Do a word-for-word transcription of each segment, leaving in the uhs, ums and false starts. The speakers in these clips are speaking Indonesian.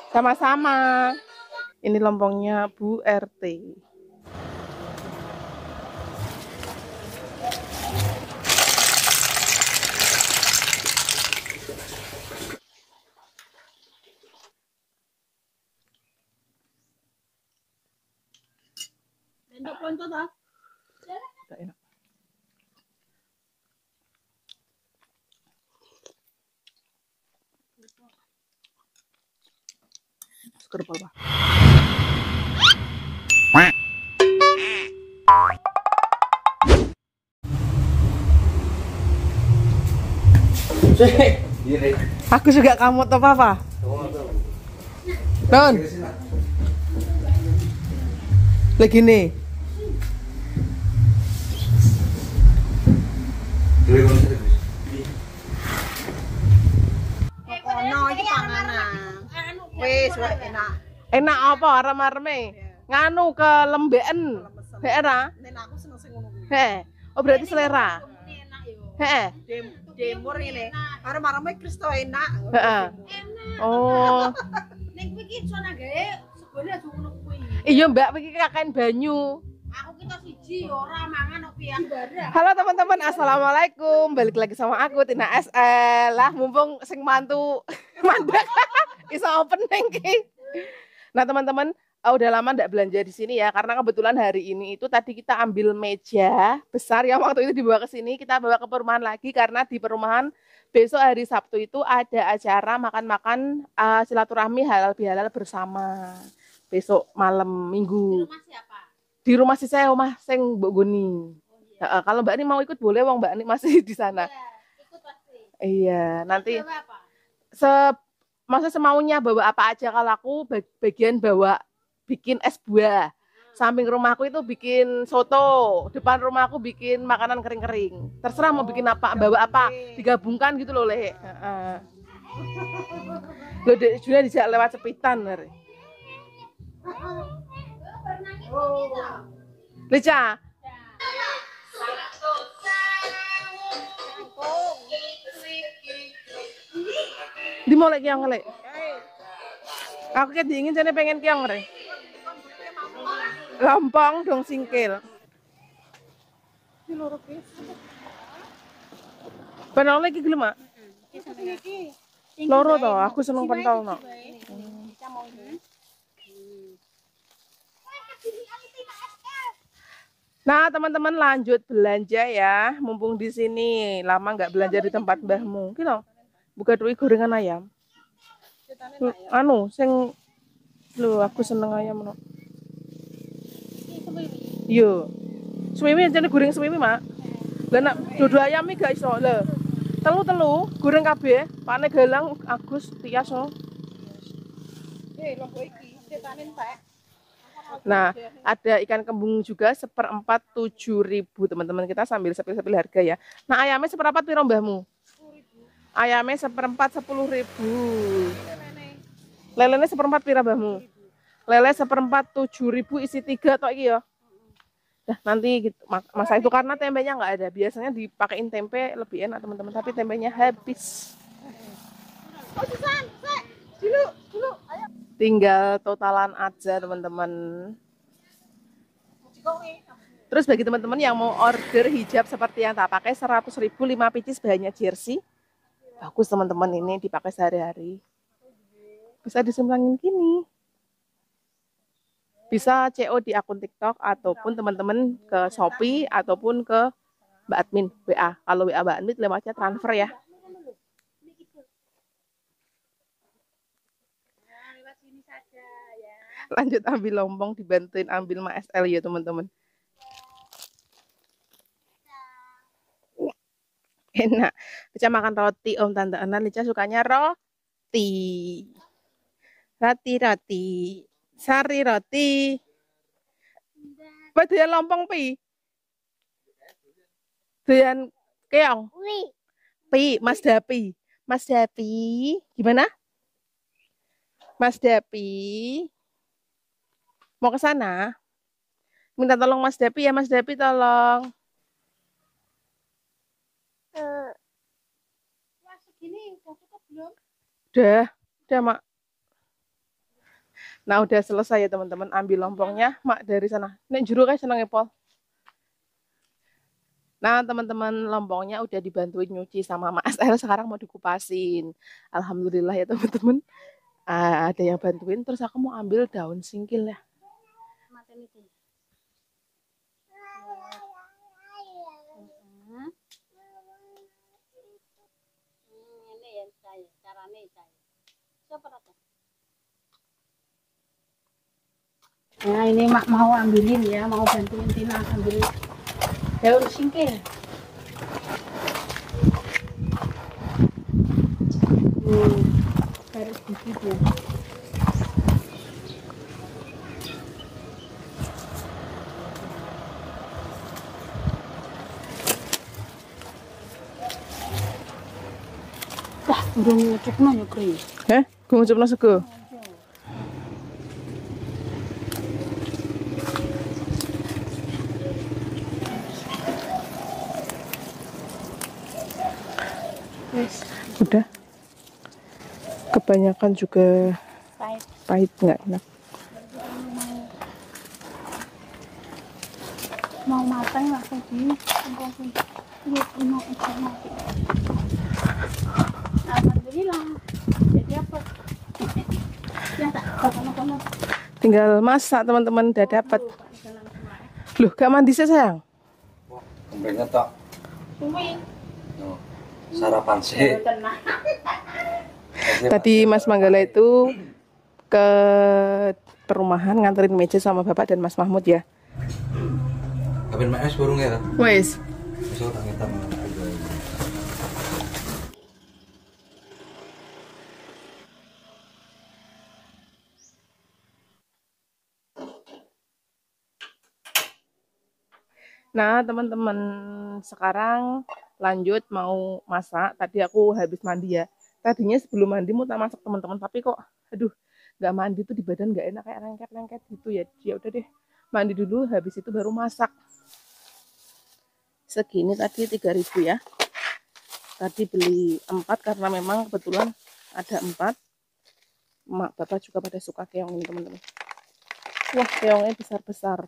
Sama-sama. Ini lompongnya Bu R T. Untuk pelonco toh? Tidak enak. Seger bawah. Aku juga kamu toh papa. Non. Lagi nih. Ono iki panganan. Wis wae enak. Enak apa arem-areme? Nganu ke lembeken. Daerah. Nen aku seneng sing ngono kuwi. He. Oh berarti selera. Enak yo. He. Dem demur ngene. Arep-areme Kristo enak. Heeh. Oh. Ning kuwi ki iso nang gawe segone aja ngono kuwi. Iya Mbak, iki kakek banyu. Aku kita siji ora mangan opi yang bara. Halo teman-teman, assalamualaikum. Balik lagi sama aku Tina S L. Lah mumpung sing mantu mandek iso opening ki. Nah teman-teman, oh, udah lama ndak belanja di sini ya, karena kebetulan hari ini itu tadi kita ambil meja besar yang waktu itu dibawa ke sini, kita bawa ke perumahan lagi karena di perumahan besok hari Sabtu itu ada acara makan-makan uh, silaturahmi halal bihalal bersama. Besok malam Minggu. Di rumah siapa? Di rumah si saya, rumah sing Mbok Guni. Oh, iya. Kalau Mbak Ani mau ikut boleh, wong Mbak Ani masih di sana. Iya, ikut pasti. Iya, nanti bawa apa? Se masa semaunya bawa apa aja. Kalau aku bagian bawa bikin es buah. Samping rumahku itu bikin soto, depan rumahku bikin makanan kering-kering. Terserah mau bikin apa, bawa apa, digabungkan gitu loh, Le. Heeh. Loh, juga dijak lewat sepitan, Le. Lica. Di mau lagi yang ngelek. Aku kayak dingin jadi pengen kiang re. Lompong dong singkil. Penol lagi gelem mak. Loro toh, aku seneng pentol no. Nah teman-teman lanjut belanja ya, mumpung di sini lama nggak belanja di tempat mbahmu, kilo buka duit gorengan ayam. Anu, sing lu aku seneng ayam no. Yo, suwiwi jadi goreng suwiwi mak. Lah nak dodo ayam iki gak iso le. Telu telu goreng kabeh, pane galang Agus Tias no. Eh, lombok iki setane entek. Nah, ada ikan kembung juga seperempat tujuh ribu teman-teman, kita sambil sepil-sepil harga ya. Nah, ayamnya seperempat piro mbahmu? Ayamnya seperempat sepuluh ribu. Lelenya seperempat piro mbahmu? Lele seperempat tujuh ribu isi tiga tok iki ya. Nah, nanti gitu, masa itu karena tempenya nggak ada. Biasanya dipakein tempe lebih enak teman-teman, tapi tempenya habis. Oh, Susan, Sek. Dulu, dulu, ayo. Tinggal totalan aja teman-teman. Terus bagi teman-teman yang mau order hijab seperti yang tak pakai seratus ribu lima pieces bahannya jersey. Bagus teman-teman, ini dipakai sehari-hari. Bisa disemprangin gini. Bisa C O di akun TikTok ataupun teman-teman ke Shopee ataupun ke Mbak Admin W A. Kalau W A Mbak Admin lewatnya transfer ya. Lanjut ambil lompong, dibantuin ambil Ma S L ya teman-teman. Enak. Lica makan roti om tante Ana. Lica sukanya roti. Roti roti. Sari roti. Apa doyan lompong pi? Doyan keong? Pi, Mas Dapi. Mas Dapi. Gimana? Mas Dapi. Mau ke sana? Minta tolong Mas Dapi ya, Mas Dapi tolong. Uh. Wah, segini udah cukup belum? Udah, udah mak. Nah, udah selesai ya teman-teman. Ambil lompongnya, mak dari sana. Nek juru kayak seneng Pol. Nah, teman-teman, lompongnya udah dibantuin nyuci sama Mas El. Sekarang mau dikupasin. Alhamdulillah ya teman-teman. Uh, ada yang bantuin. Terus aku mau ambil daun singkil ya. Nah ini mak mau ambilin ya, mau bantuin Tina ambil daun singkil. Hmm, harus begitu. Wah, burung ngucukno nyukri. Heh, gue ngucapno sego. Yes. Udah. Kebanyakan juga Pahit. pahit, nggak enak. Mau matang langsung di langsung lihat mau ikut mati. Alhamdulillah. Jadi apa? Ya tak kamu-kamu. Tinggal masak teman-teman, udah dapat. Loh, gak mandi sih sayang? Kembengnya tak. Kuwi. No, sarapan sih. Tadi Mas Manggala itu ke perumahan nganterin meja sama Bapak dan Mas Mahmud ya. Kabin mas burung ya kan? Wes. Besok tak kita mau. Nah, teman-teman, sekarang lanjut mau masak. Tadi aku habis mandi ya. Tadinya sebelum mandi mau tak masak teman-teman, tapi kok aduh, nggak mandi tuh di badan nggak enak kayak lengket-lengket gitu ya. Ya udah deh, mandi dulu habis itu baru masak. Segini tadi tiga ribu ya. Tadi beli empat karena memang kebetulan ada empat. Mak bapak juga pada suka keong ini teman-teman. Wah, keongnya besar-besar.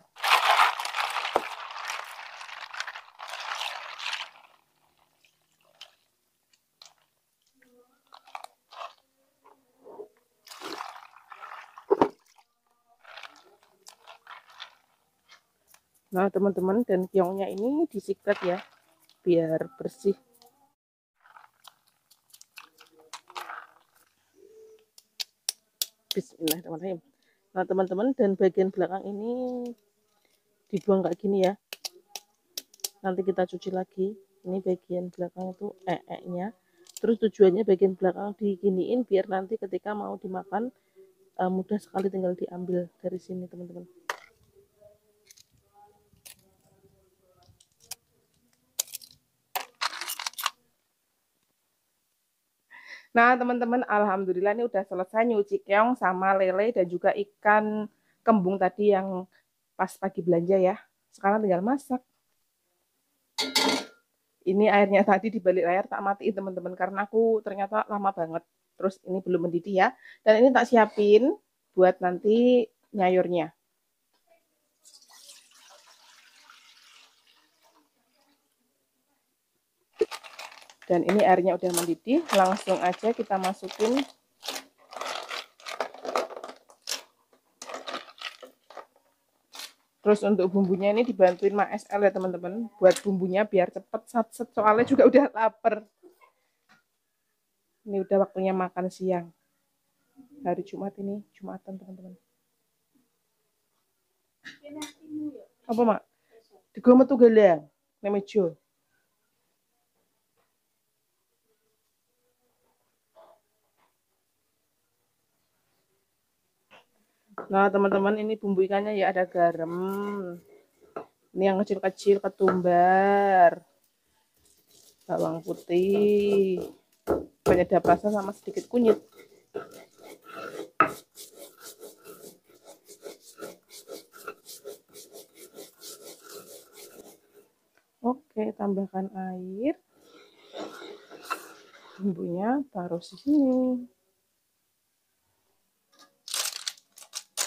Nah teman-teman, dan keongnya ini disikat ya biar bersih. Bismillahirrahmanirrahim. Nah teman-teman, dan bagian belakang ini dibuang kayak gini ya. Nanti kita cuci lagi. Ini bagian belakang itu ee-nya. Terus tujuannya bagian belakang diginiin biar nanti ketika mau dimakan uh, mudah sekali, tinggal diambil dari sini teman-teman. Nah teman-teman, alhamdulillah ini udah selesai nyuci keong sama lele dan juga ikan kembung tadi yang pas pagi belanja ya. Sekarang tinggal masak. Ini airnya tadi di balik layar tak matiin teman-teman karena aku ternyata lama banget. Terus ini belum mendidih ya. Dan ini tak siapin buat nanti nyayurnya. Dan ini airnya udah mendidih, langsung aja kita masukin terus untuk bumbunya ini dibantuin Mak S L ya teman-teman, buat bumbunya biar cepet sat-set, soalnya juga udah lapar. Ini udah waktunya makan siang hari Jumat ini, Jumatan teman-teman. Apa Mak? Digo metu galang nemejo. Nah teman-teman, ini bumbu ikannya ya ada garam, ini yang kecil-kecil ketumbar, bawang putih, penyedap rasa sama sedikit kunyit. Oke, tambahkan air, bumbunya taruh di sini.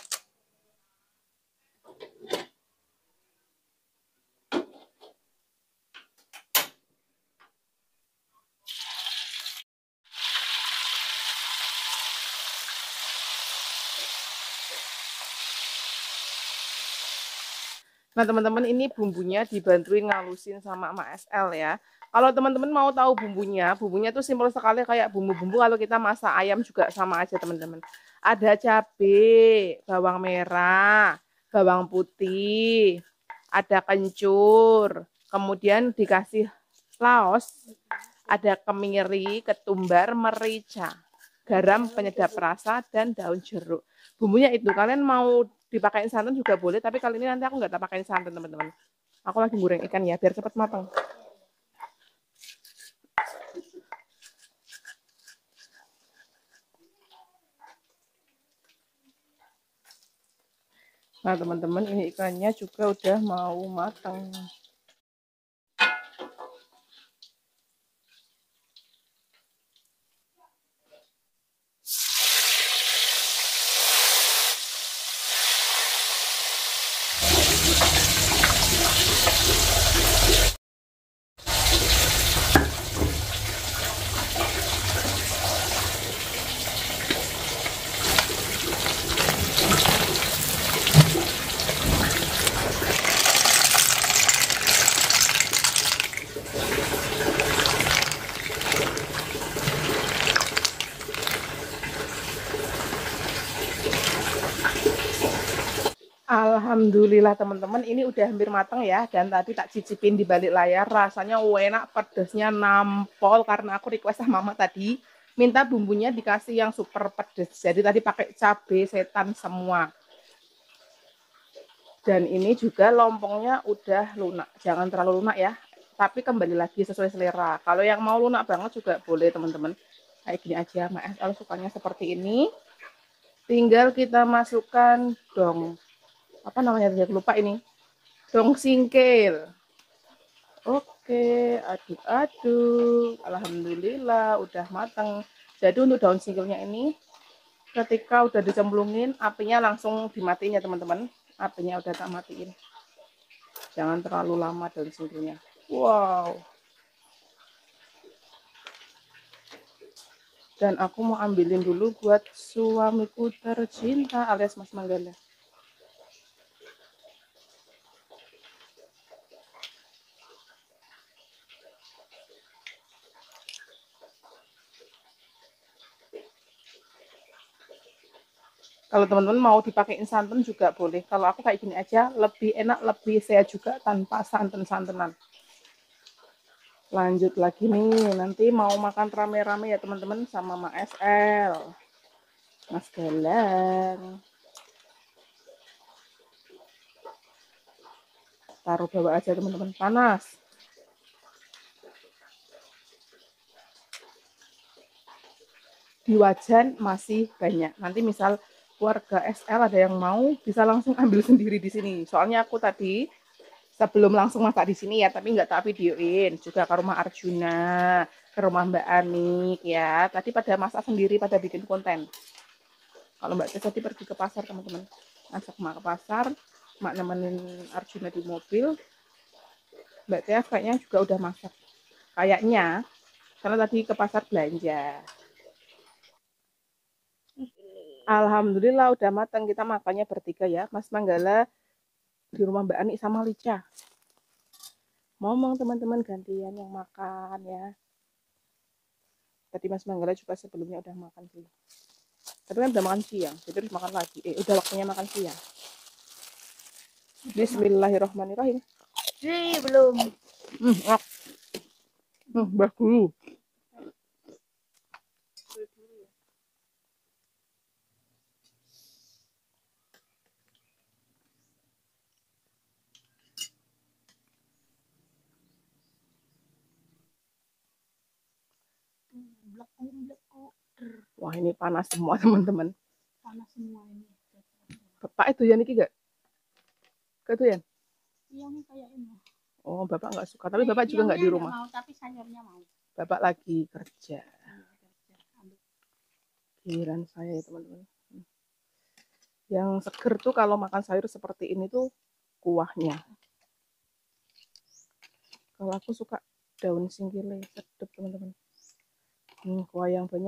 Nah teman-teman, ini bumbunya dibantuin ngalusin sama Mak S L ya. Kalau teman-teman mau tahu bumbunya, bumbunya tuh simpel sekali kayak bumbu-bumbu kalau kita masak ayam juga sama aja teman-teman. Ada cabai, bawang merah, bawang putih, ada kencur, kemudian dikasih laos, ada kemiri, ketumbar, merica, garam, penyedap rasa, dan daun jeruk. Bumbunya itu, kalian mau dipakai santan juga boleh, tapi kali ini nanti aku nggak tak pakai santan teman-teman. Aku lagi goreng ikan ya, biar cepat matang. Nah teman-teman, ini ikannya juga udah mau matang. Alhamdulillah teman-teman, ini udah hampir matang ya. Dan tadi tak cicipin di balik layar, rasanya enak, pedesnya nampol. Karena aku request sama mama tadi, minta bumbunya dikasih yang super pedes. Jadi tadi pakai cabai setan semua. Dan ini juga lompongnya udah lunak. Jangan terlalu lunak ya, tapi kembali lagi sesuai selera. Kalau yang mau lunak banget juga boleh teman-teman. Kayak gini aja, Mak S L sukanya seperti ini. Tinggal kita masukkan dong, apa namanya tadi, lupa ini, dong singkil. Oke, aduk-aduk. Alhamdulillah udah matang. Jadi untuk daun singkilnya ini, ketika udah dicemplungin, apinya langsung dimatiin ya teman-teman. Apinya udah tak matiin. Jangan terlalu lama daun singkilnya. Wow. Dan aku mau ambilin dulu buat suamiku tercinta alias Mas Manggala. Kalau teman-teman mau dipakein santan juga boleh. Kalau aku kayak gini aja, lebih enak, lebih saya juga tanpa santan-santanan. Lanjut lagi nih, nanti mau makan rame-rame ya teman-teman sama Mak S L, Mas Galang. Taruh bawah aja teman-teman, panas. Di wajan masih banyak. Nanti misal keluarga S L ada yang mau, bisa langsung ambil sendiri di sini. Soalnya aku tadi sebelum langsung masak di sini ya, tapi nggak tak videoin. Juga ke rumah Arjuna, ke rumah Mbak Anik ya. Tadi pada masak sendiri, pada bikin konten. Kalau Mbak Tia tadi pergi ke pasar teman-teman, ngajak Mak ke pasar, Mak nemenin Arjuna di mobil. Mbak Tia kayaknya juga udah masak. Kayaknya, karena tadi ke pasar belanja. Alhamdulillah udah matang, kita makannya bertiga ya. Mas Manggala di rumah Mbak Ani sama Lica. Ngomong teman-teman gantian yang makan ya. Tadi Mas Manggala juga sebelumnya udah makan sih. Tapi kan udah makan siang, jadi harus makan lagi. Eh, udah waktunya makan siang. Bismillahirrahmanirrahim. Ji, belum. Hmm, enak. Hmm, bah dulu. Wah ini panas semua teman-teman. Panas semua ini. Bapak itu ya Niki gak? Ke itu ya? Iya nih kayak ini. Oh bapak nggak suka, tapi bapak juga nggak di rumah. Mau, tapi sayurnya mau. Bapak lagi kerja. Giliran saya ya teman-teman. Yang seger tuh kalau makan sayur seperti ini tuh kuahnya. Kalau aku suka daun singkile, sedap teman-teman. Hmm, kuah yang banyak.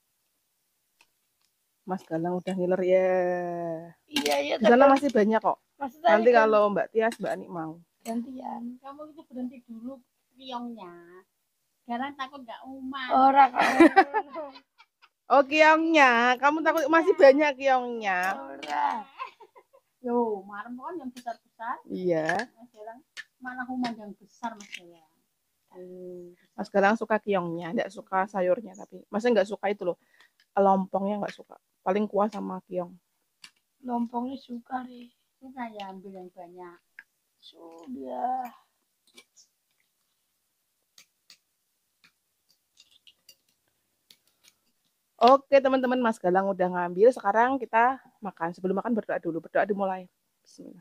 Mas Galang udah ngiler ya. Iya, iya. Di sana masih banyak kok. Maksudnya Nanti kan kalau Mbak Tias, Mbak Ani mau. gantian. Kamu itu berhenti dulu kiongnya. Sekarang takut nggak umat. Ora kok. Oh, kiongnya. Kamu takut masih banyak kiongnya? Ora. Yo, marem kan yang besar-besar. Iya. Mas Galang mana umat yang besar Mas Galang. Hmm. Mas Galang suka kiongnya, enggak suka sayurnya tapi. Masnya enggak suka itu loh. Lompongnya enggak suka. Paling kuah sama kiong. Lompongnya suka deh. Suka ya ambil yang banyak. Sudah. Oke teman-teman, Mas Galang udah ngambil. Sekarang kita makan. Sebelum makan berdoa dulu. Berdoa dimulai. Bismillah.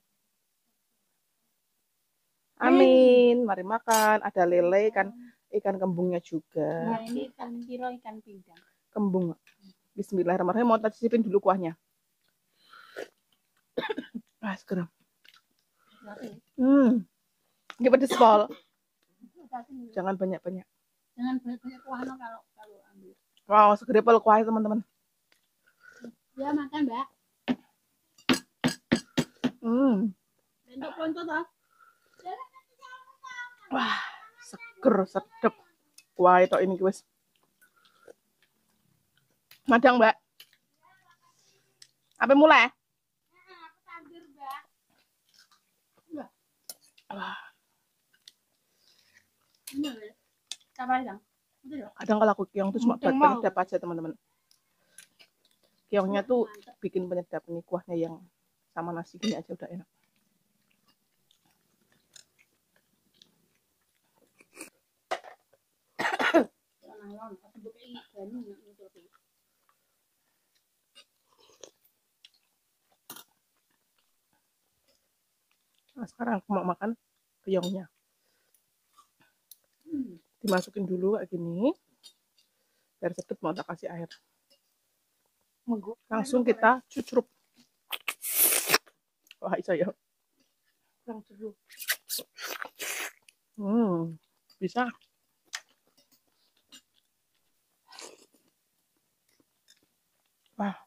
Amin. Mari makan. Ada lele, ikan ikan kembungnya juga. Nah ini ikan piro ikan pindang. Kembung. Bismillahirrahmanirrahim. Mau tak cicipin dulu kuahnya. Ah, seger. Hmm. Ini pedes pol. Jangan banyak-banyak. Jangan banyak-banyak kuah no kalau kalau ambil. Wow, segede pol kuahnya teman-teman. Ya makan Mbak. Hmm. Bentuk lonco toh. Wah, seger, sedep. Wah, itu ini guys. Madang, Mbak. Apa mulai? Wah, Ini loh. Siapa yang? Betul ya? kadang kalau aku kiong tuh cuma buat Mau. penyedap aja, teman-teman. Kiongnya tuh bikin penyedap ini kuahnya yang sama nasi gini aja udah enak. Nang aku buka ini bani nak nutup. Nah, sekarang aku mau makan kiongnya. Hmm. Dimasukin dulu kayak gini. Biar sedep mau tak kasih air. Langsung kita cucrup. Wah, iso ya. Kurang dulu. Hmm, bisa. Wah.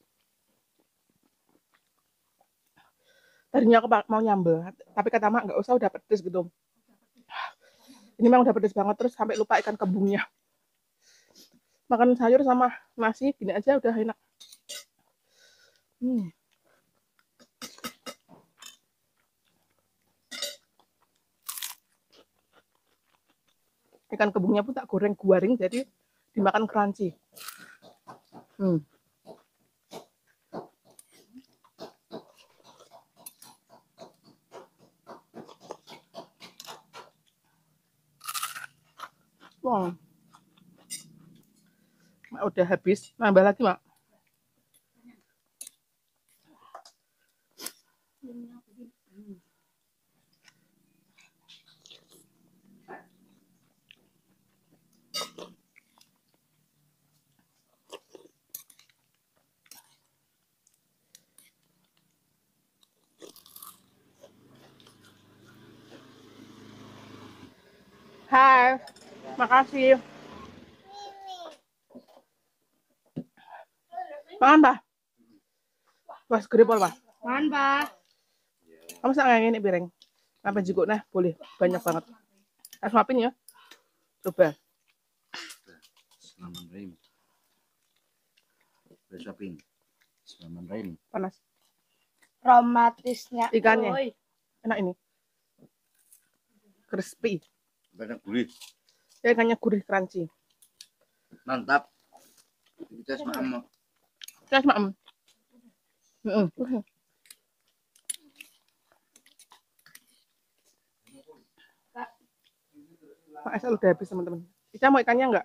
Tadinya aku mau nyambel, tapi kata mak nggak usah, udah pedes gitu. Ini memang udah pedes banget, terus sampai lupa ikan kembungnya. Makan sayur sama nasi gini aja udah enak. Hmm. Ikan kembungnya pun tak goreng-goreng, jadi dimakan crunchy. Hmm. Wow. Mak udah habis, nambah lagi mak. Hai, makasih. Makan, Pak. Wah, segede pol, Pak. Man, Pak. Kamu sak ngene ini piring. Apa juga nah, boleh. Banyak banget. Harus maafin ya. Coba. Bismillahirrahmanirrahim. Udah shopping. Bismillahirrahmanirrahim. Panas. Romantisnya. Ikannya. Oi. Enak ini. Crispy. Banyak gurih. Ya, ikannya gurih crunchy. Mantap. Kita sama Terus, Mak. Heeh. Pak Esal udah habis, teman-teman. Ica mau ikannya enggak?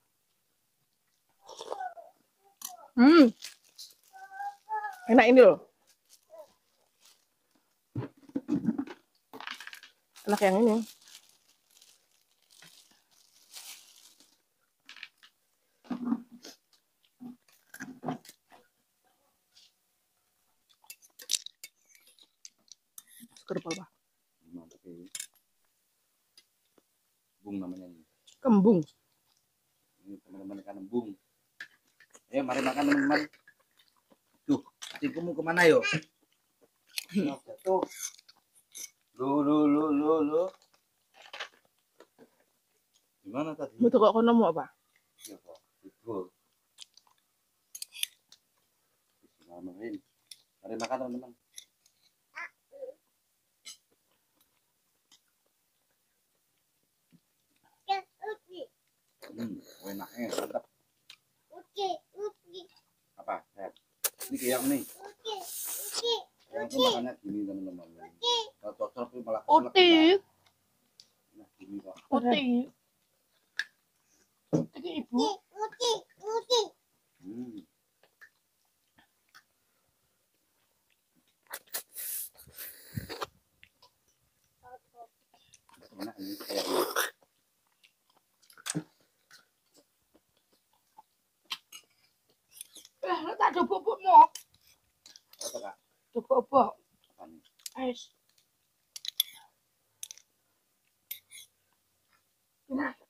Hmm. Enak ini loh. Enak yang ini. Seger Pak. mantap ini. Bung namanya ini. Kembung. Ini teman-teman ikan embung. Eh, mari makan teman-teman. Tuh, adikku mau kemana yuk? Jatuh. Lu lu lu lu lu. Gimana tadi? Mau kok kono mau apa? Ya kok. Itu. Bismillahirrahmanirrahim. Mari makan teman-teman. Hmm, enaknya mantap. Apa? Lihat. Ini kayak nih. Yang itu makannya gini teman-teman. Kalau cocok itu malah Uti. Nah, gini kok. Uti. Uti ibu. Hmm. Enak ini kayak ini. Eh, tak ada bubuk mau. Apa kak? Coba apa? Apa nih? Es. Ini.